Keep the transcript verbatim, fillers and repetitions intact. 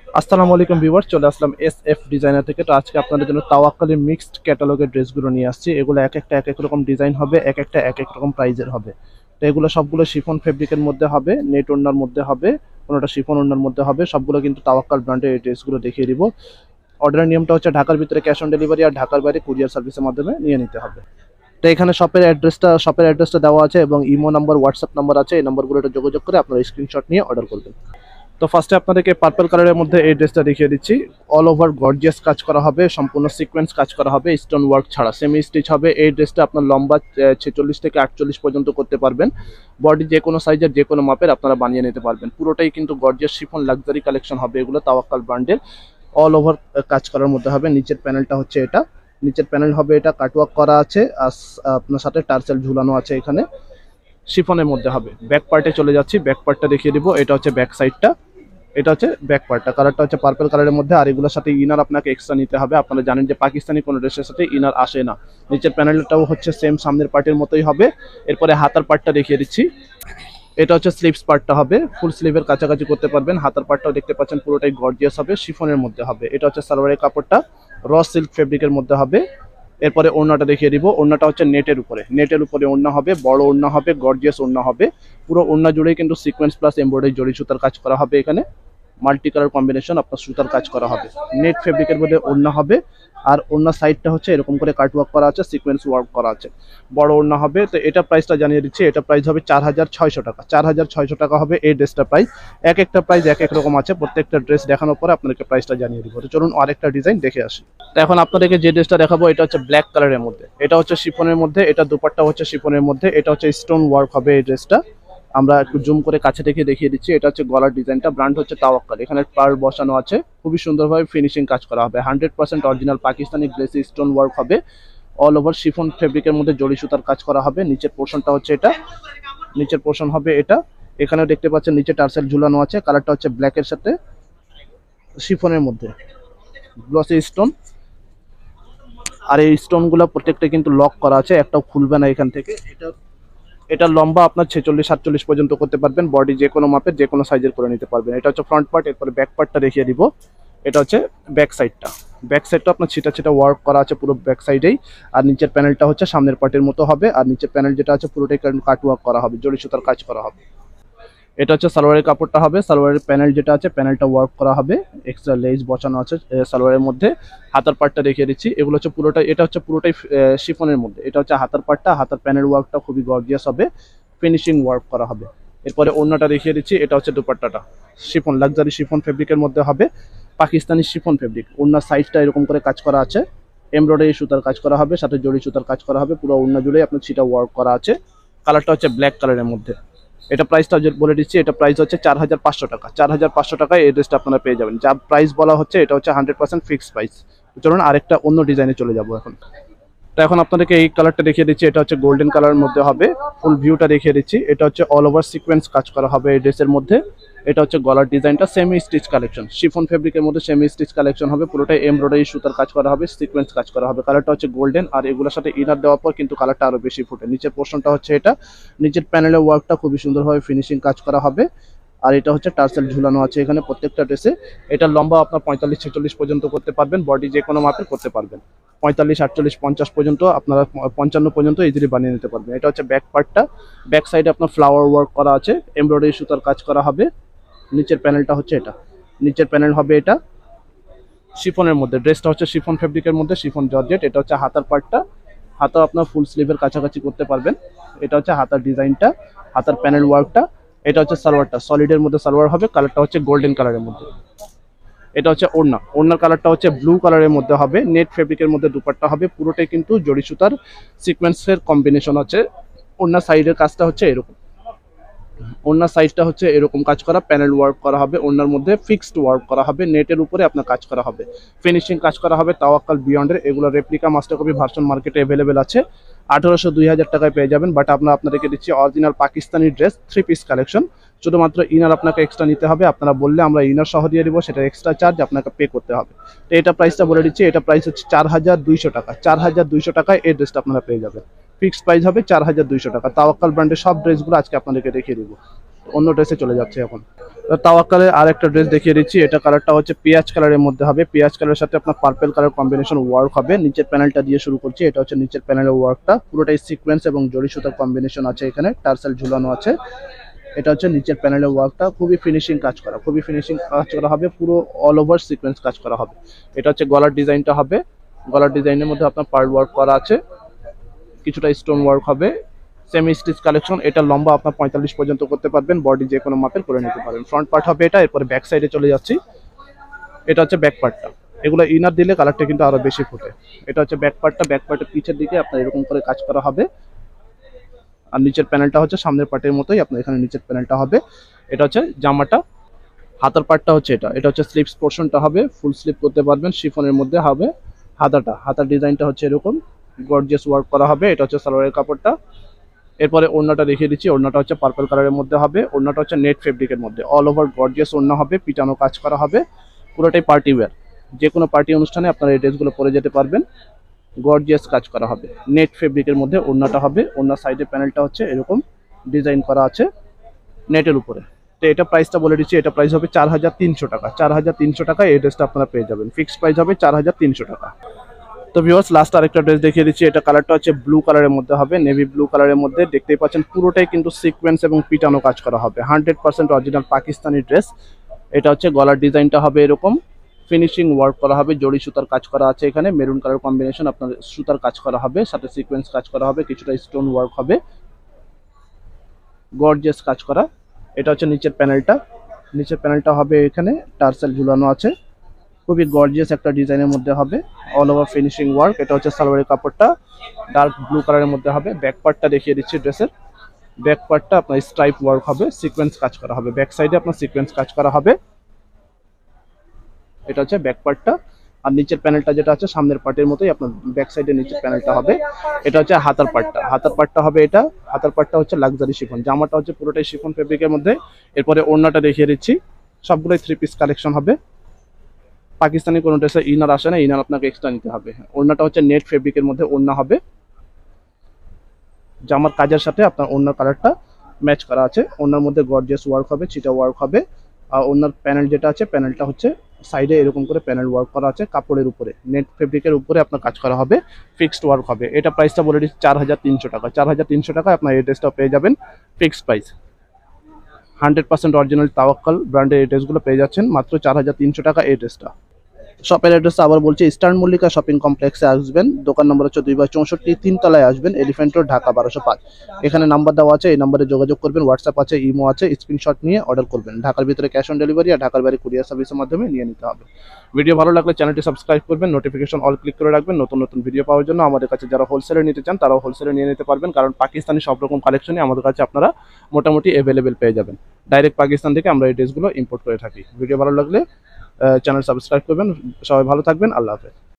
আসসালামু আলাইকুম ভিউয়ার্স, চলে আসলাম এস এফ ডিজাইনার থেকে। তো আজকে আপনাদের জন্য তাওয়াক্কালের মিক্সড ক্যাটালগের ড্রেসগুলো নিয়ে আসছি। এগুলো এক একটা এক এক রকম ডিজাইন হবে, এক একটা এক এক রকম প্রাইজের হবে। তো এগুলো সবগুলো শিফন ফেব্রিকের মধ্যে হবে, নেট ওড়নার মধ্যে হবে, কোনোটা শিফন ওড়নার মধ্যে হবে। সবগুলো কিন্তু তাওয়াক্কাল ব্র্যান্ডের এই ড্রেসগুলো দেখিয়ে দিব। অর্ডারের নিয়মটা হচ্ছে ঢাকার ভিতরে ক্যাশ অন ডেলিভারি, আর ঢাকার বাইরে কুরিয়ার সার্ভিসের মাধ্যমে নিয়ে নিতে হবে। তো এখানে শপের অ্যাড্রেসটা শপের অ্যাড্রেসটা দেওয়া আছে এবং ইমো নাম্বার, হোয়াটসঅ্যাপ নাম্বার আছে। এই নাম্বারগুলোতে যোগাযোগ করে আপনারা স্ক্রিনশট নিয়ে অর্ডার করবেন। তো ফার্স্টে আপনাদেরকে পার্পল কালারের মধ্যে এই ড্রেসটা দেখিয়ে দিচ্ছি। অল ওভার গর্জিয়াস কাজ করা হবে, সম্পূর্ণ সিকোয়েন্স কাজ করা হবে, স্টোন ওয়ার্ক ছাড়া সেমি স্টিচ হবে। এই ড্রেসটা আপনার লম্বা ছেচল্লিশ থেকে আটচল্লিশ পর্যন্ত করতে পারবেন। বডি যে কোনো সাইজের যে কোনো মাপের আপনারা বানিয়ে নিতে পারবেন। পুরোটাই কিন্তু গর্জিয়াস শিফন লাক্সারি কালেকশন হবে এগুলো তাওয়াক্কাল ব্র্যান্ডের। অল ওভার কাজ করার মধ্যে হবে। নিচের প্যানেলটা হচ্ছে এটা, নিচের প্যানেল হবে এটা, কাটওয়ার্ক করা আছে, আর আপনার সাথে টার্সেল ঝুলানো আছে এখানে। শিফনের মধ্যে হবে। ব্যাক পার্টে চলে যাচ্ছি, ব্যাক পার্টটা দেখিয়ে দিব। এটা হচ্ছে ব্যাক সাইডটা, এটা হচ্ছে ব্যাক পার্টটা। কালারটা হচ্ছে পার্পল কালারের মধ্যে, আর এগুলোর সাথে ইনার আপনাকে এক্সট্রা নিতে হবে। আপনারা জানেন যে পাকিস্তানি কোনো ড্রেসের সাথে ইনার আসে না। নিচের প্যানেলটাও হচ্ছে সেম সামনের পার্টের মতোই হবে। এরপরে হাতার পার্টটা দেখিয়ে দিচ্ছি। এটা হচ্ছে স্লিভস পার্টটা হবে, ফুল স্লিভের কাছাকাছি করতে পারবেন। হাতার পার্টটাও দেখতে পাচ্ছেন পুরোটাই গর্জিয়াস হবে, শিফনের মধ্যে হবে। এটা হচ্ছে সালোয়ারের কাপড়টা, র সিল্ক ফেব্রিকের মধ্যে হবে। এরপরে ওড়নাটা দেখিয়ে দিব। ওড়নাটা হচ্ছে নেটের উপরে, নেটের উপরে ওড়না হবে, বড় ওড়না হবে, গর্জিয়াস ওড়না হবে। পুরো ওড়না জুড়েই কিন্তু সিকোয়েন্স প্লাস এমব্রয়ডারি জড়ি সুতার কাজ করা হবে। এখানে মাল্টি কালার কম্বিনেশন আপনার সুতার কাজ করা হবে। নেট ফেব্রিকের মধ্যে ওড়না হবে, আর ওড়না সাইডটা হচ্ছে এরকম করে কাট ওয়ার্ক করা আছে, সিকোয়েন্স ওয়ার্ক করা আছে, বড় ওড়না হবে। তো এটা প্রাইসটা জানিয়ে দিচ্ছি। এটা প্রাইস হবে চার হাজার ছয়শো টাকা। চার হাজার ছয়শো টাকা হবে এই ড্রেসটা প্রাইস। এক একটা প্রাইস এক এক রকম আছে, প্রত্যেকটা ড্রেস দেখানোর পরে আপনাদেরকে প্রাইসটা জানিয়ে দিব। তো চলুন আরেকটা ডিজাইন দেখে আসি। তো এখন আপনাদেরকে যে ড্রেসটা দেখাবো এটা হচ্ছে ব্ল্যাক কালারের মধ্যে, এটা হচ্ছে শিফনের মধ্যে, এটা দুপাট্টা হচ্ছে শিফনের মধ্যে, এটা হচ্ছে স্টোন ওয়ার্ক হবে এই ড্রেসটা। আমরা একটু জুম করে কাছে থেকে দেখিয়ে দিচ্ছি। এটা হচ্ছে গলার ডিজাইনটা, ব্র্যান্ড হচ্ছে তাওয়াক্কাল। এখানে পার বসানো আছে, খুবই সুন্দরভাবে ফিনিশিং কাজ করা হবে। Hundred percent original Pakistani glassy stone work হবে। অল ওভার শিফন ফেব্রিকের মধ্যে জড়ি সুতার কাজ করা হবে। নিচের পোর্শনটা হচ্ছে এটা, নিচের পোর্শন হবে এটা। এখানেও দেখতে পাচ্ছেন নিচে টার্সেল ঝুলানো আছে। কালারটা হচ্ছে ব্ল্যাকের সাথে শিফনের মধ্যে, গ্লসি স্টোন। আর এই স্টোনগুলো প্রত্যেকটা কিন্তু লক করা আছে, একটাও খুলবে না এখান থেকে। এটা এটা লম্বা আপনার ছেচল্লিশ সাতচল্লিশ পর্যন্ত করতে পারবেন। বডি যে কোনো মাপের যে কোনো সাইজের করে নিতে পারবেন। এটা হচ্ছে ফ্রন্ট পার্ট। এরপরে ব্যাক পার্টটা দেখিয়ে দিব। এটা হচ্ছে ব্যাক সাইডটা। ব্যাক সাইডটা আপনার ছিটা ছিটা ওয়ার্ক করা আছে পুরো ব্যাক সাইডেই। আর নিচের প্যানেলটা হচ্ছে সামনের পার্টের মতো হবে, আর নিচের প্যানেল যেটা আছে পুরোটাই কাট ওয়ার্ক করা হবে, জড়ি সুতার কাজ করা হবে। এটা হচ্ছে সালোয়ারের কাপড়টা হবে, সালোয়ারের প্যানেল যেটা আছে প্যানেলটা ওয়ার্ক করা হবে, এক্সট্রা লেস বসানো আছে সালোয়ারের মধ্যে। হাতার পার্টটা দেখিয়ে দিচ্ছি। এগুলো হচ্ছে পুরোটাই, এটা হচ্ছে পুরোটাই শিফনের মধ্যে। এটা হচ্ছে হাতার পার্টটা, হাতার প্যানেল ওয়ার্কটা খুবই গর্জিয়াস হবে, ফিনিশিং ওয়ার্ক করা হবে। এরপরে ওড়নাটা দেখিয়ে দিচ্ছি। এটা হচ্ছে দুপাট্টাটা, শিফন লাক্সারি শিফন ফেব্রিকের মধ্যে হবে, পাকিস্তানি শিফন ফেব্রিক। ওড়নার সাইজটা এরকম করে কাজ করা আছে, এমব্রয়ডারি সুতার কাজ করা হবে, সাথে জড়ি সুতার কাজ করা হবে। পুরো ওড়না জুড়ে আপনার ছিটা ওয়ার্ক করা আছে। কালারটা হচ্ছে ব্ল্যাক কালারের মধ্যে। এটা প্রাইসটা বলে দিচ্ছি। এটা প্রাইস হচ্ছে চার হাজার পাঁচশো টাকা। চার হাজার পাঁচশো টাকায় এই ড্রেসটা আপনারা পেয়ে যাবেন। যা প্রাইস বলা হচ্ছে এটা হচ্ছে হান্ড্রেড পার্সেন্ট ফিক্সড প্রাইস। চলুন আরেকটা অন্য ডিজাইনে চলে যাবো এখন। তো এখন আপনাদেরকে এই কালারটা দেখিয়ে দিচ্ছি। এটা হচ্ছে গোল্ডেন কালারের মধ্যে হবে, ফুল ভিউটা দেখিয়ে দিচ্ছি। এটা হচ্ছে অল ওভার সিকোয়েন্স কাজ করা হবে এই ড্রেসের মধ্যে। এটা হচ্ছে গলার ডিজাইনটা, সেমি স্টিচ কালেকশন, শিফন ফেব্রিকের মধ্যে সেমি স্টিচ কালেকশন হবে। পুরোটাই এমব্রয়ডারি সুতার কাজ করা হবে, সিকোয়েন্স কাজ করা হবে। কালারটা হচ্ছে গোল্ডেন, আর এগুলোর সাথে ইনার দেওয়ার পর কিন্তু কালারটা আরো বেশি ফুটে। নিচের পোর্শনটা হচ্ছে এটা, নিচের প্যানেলের ওয়ার্কটা খুবই সুন্দরভাবে ফিনিশিং কাজ করা হবে। আর এটা হচ্ছে টার্সেল ঝুলানো আছে এখানে প্রত্যেকটা ড্রেসে। এটা লম্বা আপনার পঁয়তাল্লিশ ছেচল্লিশ পর্যন্ত করতে পারবেন, বডি যে কোনো মাপের করতে পারবেন। পঁয়তাল্লিশ আটচল্লিশ পঞ্চাশ পর্যন্ত আপনারা, পঞ্চান্ন পর্যন্ত ইজিলি বানিয়ে নিতে পারবেন। এটা হচ্ছে ব্যাক পার্টটা, ব্যাক সাইডে আপনার ফ্লাওয়ার ওয়ার্ক করা আছে, এমব্রয়ডারি সুতার কাজ করা হবে। নিচের প্যানেলটা হচ্ছে এটা, নিচের প্যানেল হবে এটা শিফনের মধ্যে। ড্রেসটা হচ্ছে শিফন ফেব্রিকের মধ্যে, শিফন জর্জেট। এটা হচ্ছে হাতার পার্টটা, হাতা আপনার ফুল স্লিভের কাছাকাছি করতে পারবেন। এটা হচ্ছে হাতার ডিজাইনটা, হাতার প্যানেল ওয়ার্কটা। এটা হচ্ছে সালোয়ারটা, সলিডের মধ্যে সালোয়ার হবে, কালারটা হচ্ছে গোল্ডেন কালারের মধ্যে। এটা হচ্ছে ওড়না, ওড়নার কালারটা হচ্ছে ব্লু কালারের মধ্যে হবে, নেট ফেব্রিকের মধ্যে দুপাট্টা হবে। পুরোটাই কিন্তু জড়ি সুতার সিকোয়েন্সের কম্বিনেশন আছে। ওড়নার সাইডের কাজটা হচ্ছে এরকম, ওড়নার সাইজটা হচ্ছে এরকম কাজ করা, প্যানেল ওয়ার্ক করা হবে। ওড়নার মধ্যে ফিক্সড ওয়ার্ক করা হবে, নেটের উপরে আপনার কাজ করা হবে, ফিনিশিং কাজ করা হবে তাওয়াক্কাল বিয়ন্ডের। এগুলো রেপ্লিকা মাস্টার কপি ভার্সন মার্কেটে অ্যাভেলেবেল আছে, আঠারোশো দুই হাজার টাকায় পেয়ে যাবেন। বাট আমরা আপনাদেরকে দিচ্ছি original Pakistani dress three piece collection. শুধুমাত্র ইনার আপনাকে এক্সট্রা নিতে হবে, আপনারা বললে আমরা ইনার সহ দিয়ে দিব, সেটা এক্সট্রা চার্জ আপনাকে পে করতে হবে। তো এটা প্রাইসটা বলে দিচ্ছি। এটা প্রাইস হচ্ছে চার হাজার দুইশো টাকা। চার হাজার দুইশো টাকায় এই ড্রেসটা আপনারা পেয়ে যাবেন। ফিক্সড প্রাইস হবে চার হাজার দুইশো টাকা। তাওয়াক্কাল ব্র্যান্ডের সব ড্রেসগুলো আজকে আপনাদেরকে দেখিয়ে দিব। অন্য ড্রেসে চলে যাচ্ছে এখন। তাওয়াক্কালের আর একটা ড্রেস দেখিয়ে দিচ্ছি। এটা কালারটা হচ্ছে পেঁয়াজ কালারের মধ্যে হবে, পেঁয়াজ কালারের সাথে আপনার পার্পল কালার কম্বিনেশন ওয়ার্ক হবে। নিচের প্যানেলটা দিয়ে শুরু করছি, এটা হচ্ছে নিচের প্যানেলের ওয়ার্কটা, পুরোটাই সিকোয়েন্স এবং জরি সুতার কম্বিনেশন আছে, এখানে টার্সেল ঝুলানো আছে। এটা হচ্ছে নিচের প্যানেলের ওয়ার্কটা, খুবই ফিনিশিং কাজ করা, খুবই ফিনিশিং কাজ করা হবে, পুরো অল ওভার সিকোয়েন্স কাজ করা হবে। এটা হচ্ছে গলার ডিজাইনটা হবে, গলার ডিজাইনের মধ্যে আপনার পার্ল ওয়ার্ক করা আছে, কিছুটা স্টোন ওয়ার্ক হবে। সেমি স্টিচ কালেকশন, এটা লম্বা আপনার পঁয়তাল্লিশ পর্যন্ত করতে পারবেন, বডি যে কোনো মাপের করে নিতে পারবেন। ফ্রন্ট পার্ট হবে এটা, এরপরে ব্যাক সাইডে চলে যাচ্ছি। এটা হচ্ছে ব্যাক পার্টটা, এগুলো ইনার দিলে কালারটা কিন্তু আরো বেশি ফুটে। এটা হচ্ছে ব্যাক পার্টটা, ব্যাক পার্টের পিছের দিকে আপনার এরকম করে কাজ করা হবে। আর নিচের প্যানেলটা হচ্ছে সামনের পার্টের মতোই, আপনার এখানে নিচের প্যানেলটা হবে। এটা হচ্ছে জামাটা, হাতার পার্টটা হচ্ছে এটা, এটা হচ্ছে স্লিভস পোর্শনটা হবে, ফুল স্লিভ করতে পারবেন, শিফনের মধ্যে হবে। হাতাটা, হাতার ডিজাইনটা হচ্ছে এরকম গর্জিয়াস ওয়ার্ক করা হবে। এটা হচ্ছে সালোয়ারের কাপড়টা। এরপরে ওড়নাটা দেখিয়ে দিচ্ছি, ওড়নাটা হচ্ছে পার্পল কালারের মধ্যে হবে, ওড়নাটা হচ্ছে নেট ফেব্রিকের মধ্যে, অল ওভার গর্জিয়াস ওড়না হবে, পিটানো কাজ করা হবে, পুরোটাই পার্টি ওয়্যার, যে কোনো পার্টি অনুষ্ঠানে আপনারা এই ড্রেসগুলো পরে যেতে পারবেন। গর্জিয়াস কাজ করা হবে, নেট ফেব্রিকের মধ্যে ওড়নাটা হবে, ওড়নার সাইডে প্যানেলটা হচ্ছে এরকম ডিজাইন করা আছে নেটের উপরে। তো এটা প্রাইসটা বলে দিচ্ছি, এটা প্রাইস হবে চার হাজার তিনশো টাকা, চার হাজার তিনশো টাকা এই ড্রেসটা আপনারা পেয়ে যাবেন, ফিক্সড প্রাইস হবে চার হাজার তিনশো টাকা। তো ভিউয়ার্স, লাস্ট আরেকটা ড্রেস দেখিয়ে দিচ্ছি। এটা কালারটা হচ্ছে ব্লু কালারের মধ্যে হবে, নেভি ব্লু কালারের মধ্যে, দেখতেই পাচ্ছেন পুরোটাই কিন্তু সিকোয়েন্স এবং পিটানো কাজ করা হবে, hundred percent original Pakistani dress. এটা হচ্ছে গলার ডিজাইনটা হবে এরকম, ফিনিশিং ওয়ার্ক করা হবে, জড়ি সুতার কাজ করা আছে, এখানে মেরুন কালার কম্বিনেশন আপনার সুতার কাজ করা হবে, সাথে সিকোয়েন্স কাজ করা হবে, কিছুটা স্টোন ওয়ার্ক হবে, গর্জিয়াস কাজ করা। এটা হচ্ছে নিচের প্যানেলটা, নিচের প্যানেলটা হবে এখানে টার্সেল ঝুলানো আছে, খুবই গর্জিয়াস একটা ডিজাইনের মধ্যে হবে, অল ওভার ফিনিশিং ওয়ার্ক। এটা হচ্ছে সালোয়ারের কাপড়টা, ডার্ক ব্লু কালারের মধ্যে হবে। ব্যাক পার্টটা দেখিয়ে দিচ্ছি ড্রেসের, ব্যাক পার্টটা আপনার স্ট্রাইপ ওয়ার্ক হবে, সিকোয়েন্স কাজ করা হবে, ব্যাক সাইডে আপনার সিকোয়েন্স কাজ করা হবে। এটা হচ্ছে ব্যাক পার্টটা। আর নিচের প্যানেলটা যেটা আছে সামনের পার্টের মতোই, আপনার ব্যাক সাইডে নিচের প্যানেলটা হবে। এটা হচ্ছে হাতার পার্টটা, হাতার পার্টটা হবে এটা, হাতার পার্টটা হচ্ছে লাক্সারি শিফন, জামাটা হচ্ছে পুরোটাই শিফন ফেব্রিকের মধ্যে। এরপরে ওড়নাটা দেখিয়ে দিচ্ছি, সবগুলোই থ্রি পিস কালেকশন হবে। পাকিস্তানি কোনো ড্রেসে ইনার আসে না, ইনার আপনাকে এক্সট্রা নিতে হবে। ওড়নাটা হচ্ছে নেট ফেব্রিকের মধ্যে ওড়না হবে, জামার কাজের সাথে আপনার ওড়নার কালারটা ম্যাচ করা আছে। ওড়নার মধ্যে গর্জিয়াস ওয়ার্ক হবে, চিটা ওয়ার্ক হবে। আর ওড়নার প্যানেল যেটা আছে, প্যানেলটা হচ্ছে সাইডে এরকম করে প্যানেল ওয়ার্ক করা আছে, কাপড়ের উপরে নেট ফেব্রিকের উপরে আপনার কাজ করা হবে, ফিক্সড ওয়ার্ক হবে। এটা প্রাইসটা বলে দিচ্ছি চার হাজার তিনশো টাকা, চার হাজার তিনশো টাকা আপনার এই ড্রেসটা পেয়ে যাবেন fixed price. Hundred percent original Tawakkal ব্র্যান্ডের এই ড্রেসগুলো পেয়ে যাচ্ছেন মাত্র চার হাজার তিনশো টাকা এই ড্রেসটা। শপের অ্যাড্রেসটা আবার বলছি, ইস্টার্ন মল্লিকা শপিং কমপ্লেক্সে আসবেন, দোকান নম্বর হচ্ছে দুই বাই চৌষট্টি, তিনতলায় আসবেন, এলিফ্যান্ট রোড, ঢাকা বারোশো পাঁচ। এখানে নাম্বার দেওয়া আছে, এই নাম্বারে যোগাযোগ করবেন, হোয়াটসঅ্যাপ আছে, ইমো আছে, স্ক্রিনশট নিয়ে অর্ডার করবেন। ঢাকার ভিতরে ক্যাশ অন ডেলিভারি আর ঢাকার বাইরে কুরিয়ার সার্ভিসের মাধ্যমে নিয়ে নিতে হবে। ভিডিও ভালো লাগলে চ্যানেলটি সাবস্ক্রাইব করবেন, নোটিফিকেশন অল ক্লিক করে রাখবেন, নতুন নতুন ভিডিও পাওয়ার জন্য। আমাদের কাছে যারা হোলসেলে নিতে চান তারাও হোলসেলে নিয়ে নিতে পারবেন, কারণ পাকিস্তানি সব রকম কালেকশনই আমাদের কাছে আপনারা মোটামুটি অ্যাভেলেবেল পেয়ে যাবেন। ডাইরেক্ট পাকিস্তান থেকে আমরা এই ড্রেসগুলো ইম্পোর্ট করে থাকি। ভিডিও ভালো লাগলে চ্যানেল সাবস্ক্রাইব করবেন। সবাই ভালো থাকবেন, আল্লাহ হাফেজ।